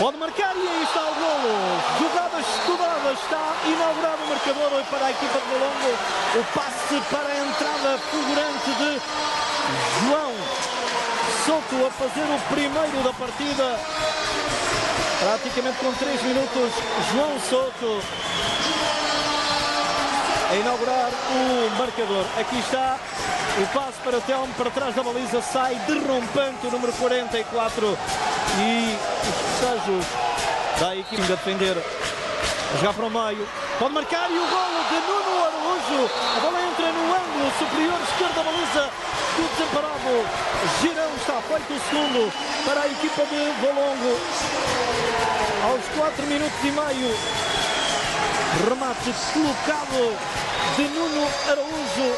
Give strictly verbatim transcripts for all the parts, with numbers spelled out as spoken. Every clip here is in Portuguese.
Pode marcar e aí está o golo. Jogada estudada, está inaugurado o marcador para a equipa de Valongo. O passe para a entrada fulgurante de João Souto a fazer o primeiro da partida. Praticamente com três minutos, João Souto a inaugurar o marcador. Aqui está o passe para o Telmo, para trás da baliza, sai derrompante o número quarenta e quatro e os festejos da equipe a defender, a jogar para o meio, pode marcar e o golo de Nuno Araújo. A bola entra no ângulo superior esquerdo da baliza do desamparado Girão. Está feito o segundo para a equipa de Valongo. Aos quatro minutos e meio, remate colocado de Nuno Araújo.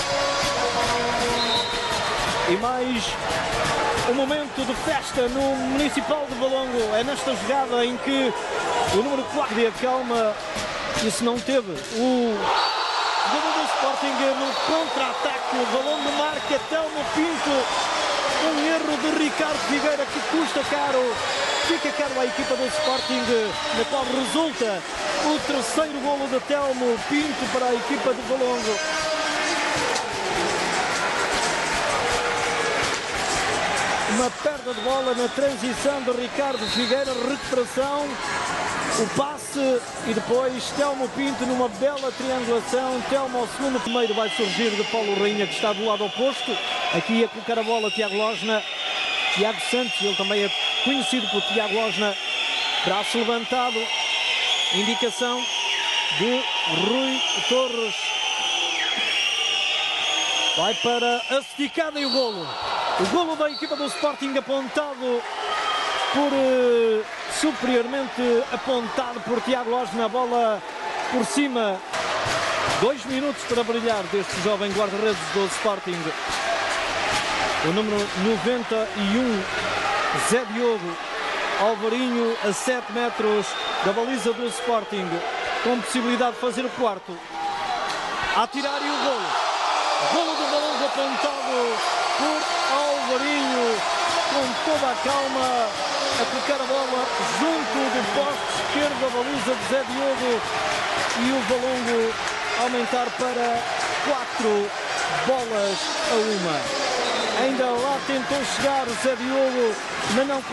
E mais um momento de festa no Municipal de Valongo. É nesta jogada em que o número quatro de acalma. Isso não teve. O jogador do Sporting no contra-ataque. O Valongo marca, Telmo Pinto. Um erro de Ricardo Figueira que custa caro. Fica caro à equipa do Sporting, na qual resulta o terceiro golo de Telmo Pinto para a equipa de Valongo. Uma perda de bola na transição de Ricardo Figueira, recuperação, o passe e depois Telmo Pinto numa bela triangulação. Telmo ao segundo, primeiro vai surgir de Paulo Rainha, que está do lado oposto. Aqui a colocar a bola Tiago Losna, Tiago Santos, ele também é conhecido por Tiago Losna. Braço levantado, indicação de Rui Torres. Vai para a esticada e o golo. O golo da equipa do Sporting apontado por, uh, superiormente apontado por Tiago Losna. A bola por cima. Dois minutos para brilhar deste jovem guarda-redes do Sporting. O número noventa e um, Zé Diogo. Alvarinho a sete metros da baliza do Sporting, com possibilidade de fazer o quarto. A atirar e o golo. Golo do Valongo apontado por Alvarinho, com toda a calma, a colocar a bola junto do poste esquerdo da baliza de Zé Diogo e o Valongo aumentar para quatro bolas a uma. Ainda lá tentou chegar o Zé Diogo, mas não